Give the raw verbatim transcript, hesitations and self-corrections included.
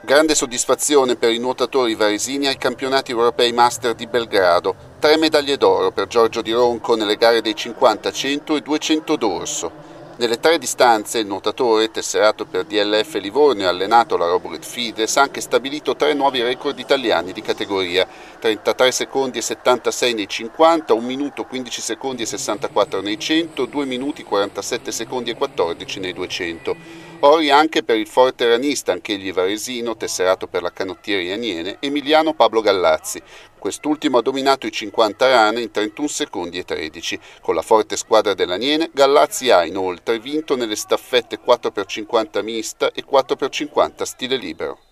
Grande soddisfazione per i nuotatori varesini ai campionati europei master di Belgrado. Tre medaglie d'oro per Giorgio Di Ronco nelle gare dei cinquanta, cento e duecento dorso. Nelle tre distanze il nuotatore, tesserato per D L F Livorno e allenato alla Robulet Fides, ha anche stabilito tre nuovi record italiani di categoria: trentatré secondi e settantasei nei cinquanta, un minuto quindici secondi e sessantaquattro nei cento, due minuti quarantasette secondi e quattordici nei duecento. Ori anche per il forte ranista, anch'egli varesino, tesserato per la canottieri Aniene, Emiliano Pablo Gallazzi. Quest'ultimo ha dominato i cinquanta rane in trentuno secondi e tredici. Con la forte squadra dell'Aniene, Gallazzi ha inoltre vinto nelle staffette quattro per cinquanta mista e quattro per cinquanta stile libero.